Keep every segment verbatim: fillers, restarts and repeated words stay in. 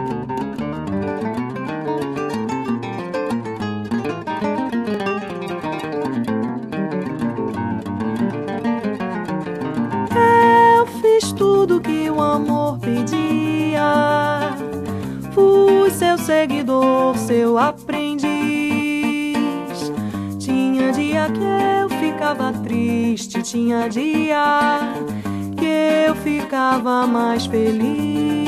Eu fiz tudo que o amor pedia, fui seu seguidor, seu aprendiz. Tinha dia que eu ficava triste, tinha dia que eu ficava mais feliz.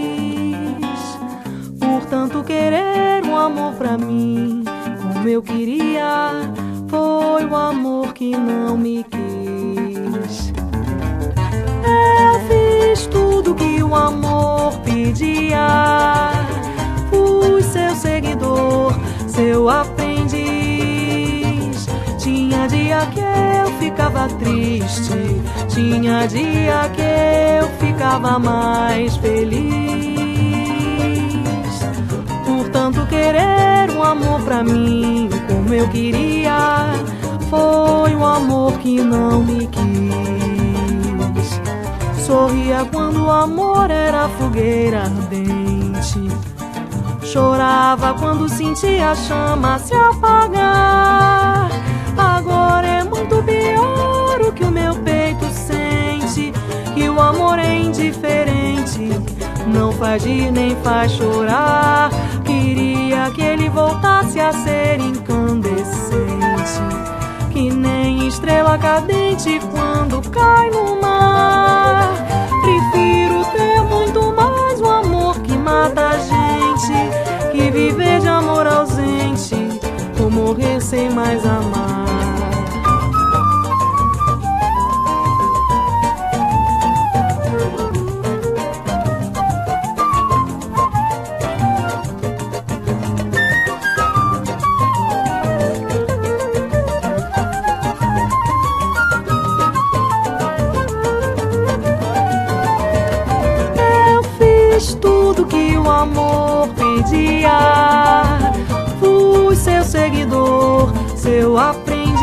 Por tanto querer um amor pra mim, como eu queria, foi o amor que não me quis. Eu fiz tudo que o amor pedia, fui seu seguidor, seu aprendiz. Tinha dia que eu ficava triste, tinha dia que eu ficava mais feliz. Por tanto querer um amor pra mim, como eu queria, foi um amor que não me quis. Sorria quando o amor era fogueira ardente, chorava quando sentia a chama se apagar. Agora é muito pior o que o meu peito sente, que o amor é indiferente, não faz rir nem faz chorar. Queria que ele voltasse a ser incandescente, que nem estrela cadente quando cai no mar. Prefiro ter muito mais o amor que mata a gente, que viver de amor ausente ou morrer sem mais amar. Tudo que o amor pedia, fui seu seguidor, seu aprendiz.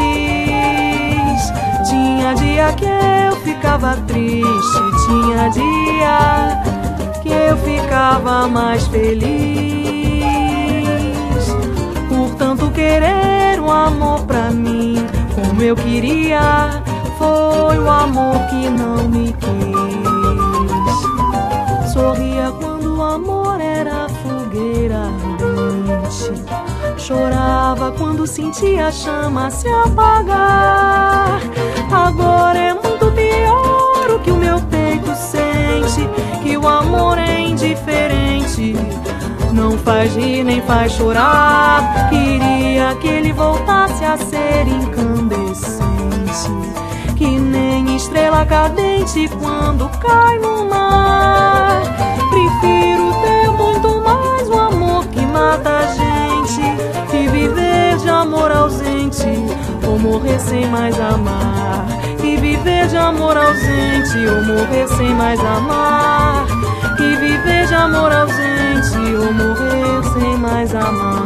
Tinha dia que eu ficava triste, tinha dia que eu ficava mais feliz. Por tanto querer um amor pra mim, como eu queria, foi o amor que não me quis. Sorria quando o amor era fogueira ardente, chorava quando sentia a chama se apagar. Agora é muito pior o que o meu peito sente, que o amor é indiferente, não faz rir nem faz chorar. Queria que ele voltasse a ser incandescente, que nem estrela cadente quando cai no mar. Prefiro ter muito mais o amor que mata a gente, que viver de amor ausente ou morrer sem mais amar. Que viver de amor ausente ou morrer sem mais amar. Que viver de amor ausente ou morrer sem mais amar.